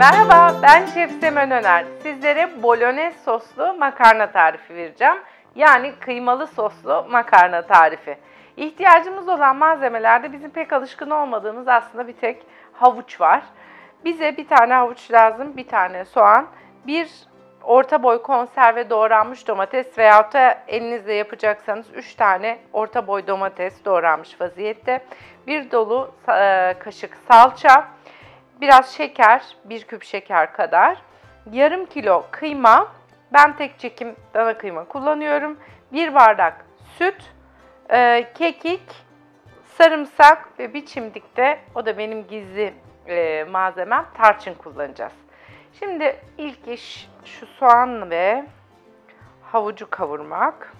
Merhaba, ben Şef Semen Öner. Sizlere bolognese soslu makarna tarifi vereceğim. Yani kıymalı soslu makarna tarifi. İhtiyacımız olan malzemelerde bizim pek alışkın olmadığımız aslında bir tek havuç var. Bize bir tane havuç lazım, bir tane soğan, bir orta boy konserve doğranmış domates veyahut da elinizle yapacaksanız 3 tane orta boy domates doğranmış vaziyette, bir dolu kaşık salça, biraz şeker, 1 küp şeker kadar, yarım kilo kıyma, ben tek çekim dana kıyma kullanıyorum, 1 bardak süt, kekik, sarımsak ve bir çimdik de, o da benim gizli malzemem, tarçın kullanacağız. Şimdi ilk iş şu soğan ve havucu kavurmak.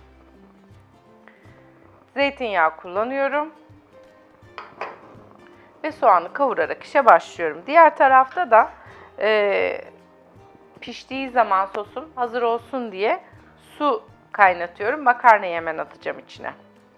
Zeytinyağı kullanıyorum. Ve soğanı kavurarak işe başlıyorum. Diğer tarafta da piştiği zaman sosum hazır olsun diye su kaynatıyorum. Makarnayı hemen atacağım içine.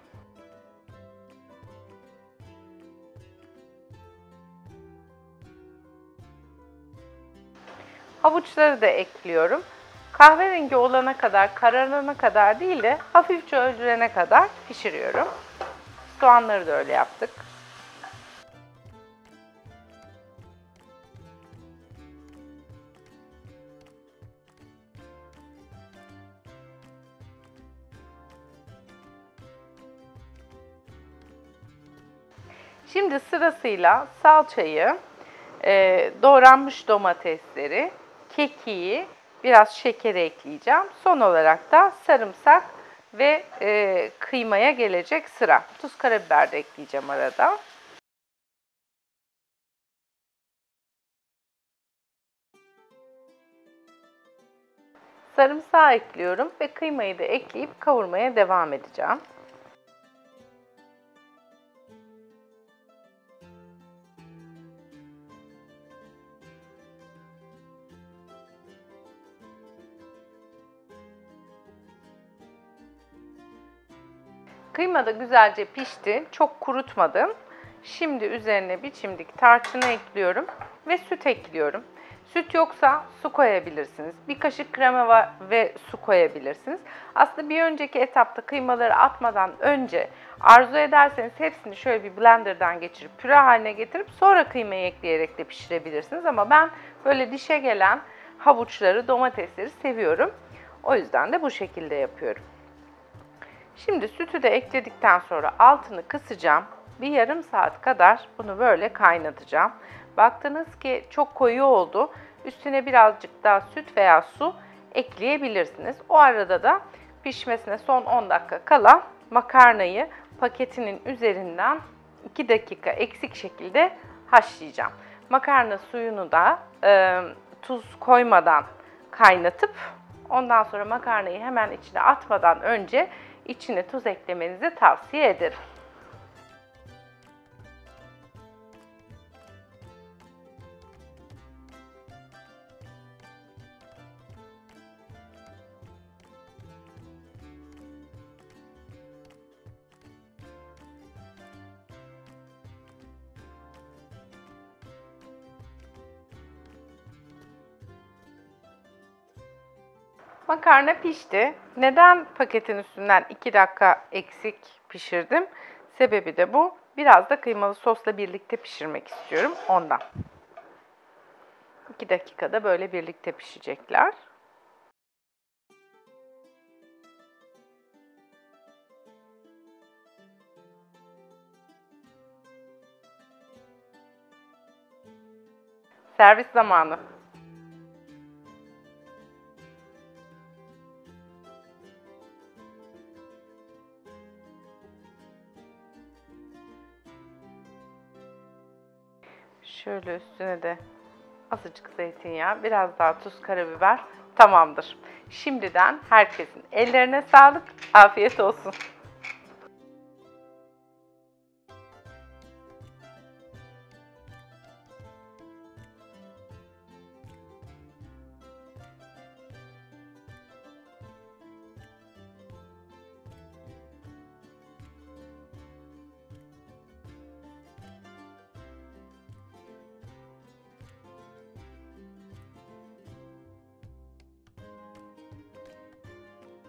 Havuçları da ekliyorum. Kahverengi olana kadar, kararana kadar değil de hafifçe öldürene kadar pişiriyorum. Soğanları da öyle yaptık. Şimdi sırasıyla salçayı, doğranmış domatesleri, kekiği, biraz şekeri ekleyeceğim. Son olarak da sarımsak ve kıymaya gelecek sıra. Tuz, karabiber de ekleyeceğim arada. Sarımsağı ekliyorum ve kıymayı da ekleyip kavurmaya devam edeceğim. Kıyma da güzelce pişti. Çok kurutmadım. Şimdi üzerine bir çimdik tarçını ekliyorum ve süt ekliyorum. Süt yoksa su koyabilirsiniz. Bir kaşık krema ve su koyabilirsiniz. Aslında bir önceki etapta kıymaları atmadan önce arzu ederseniz hepsini şöyle bir blenderdan geçirip püre haline getirip sonra kıymayı ekleyerek de pişirebilirsiniz. Ama ben böyle dişe gelen havuçları, domatesleri seviyorum. O yüzden de bu şekilde yapıyorum. Şimdi sütü de ekledikten sonra altını kısacağım. Bir yarım saat kadar bunu böyle kaynatacağım. Baktınız ki çok koyu oldu. Üstüne birazcık daha süt veya su ekleyebilirsiniz. O arada da pişmesine son 10 dakika kala makarnayı paketinin üzerinden 2 dakika eksik şekilde haşlayacağım. Makarna suyunu da tuz koymadan kaynatıp ondan sonra makarnayı hemen içine atmadan önce içine tuz eklemenizi tavsiye ederim. Makarna pişti. Neden paketin üstünden 2 dakika eksik pişirdim? Sebebi de bu. Biraz da kıymalı sosla birlikte pişirmek istiyorum ondan. 2 dakikada böyle birlikte pişecekler. Servis zamanı. Şöyle üstüne de azıcık zeytinyağı, biraz daha tuz, karabiber, tamamdır. Şimdiden herkesin ellerine sağlık, afiyet olsun.